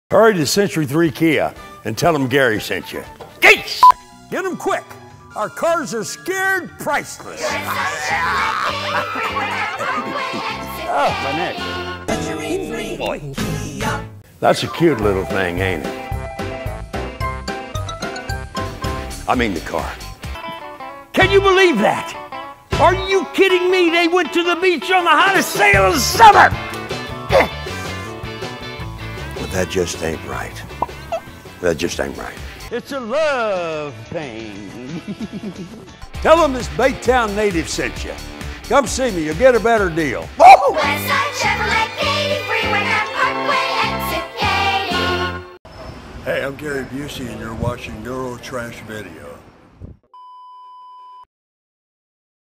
Hurry to Century 3 Kia and tell them Gary sent you. Geese! Get them quick. Our cars are scared priceless. Oh, my neck. Boy. That's a cute little thing, ain't it? I mean the car. Can you believe that? Are you kidding me? They went to the beach on the hottest sail of the summer. Well, that just ain't right. That just ain't right. It's a love thing. Tell them this Baytown native sent you. Come see me, you'll get a better deal. Westside Chevrolet Katy, Freeway Parkway, exit 80. Hey, I'm Gary Busey, and you're watching Neuro Trash Video.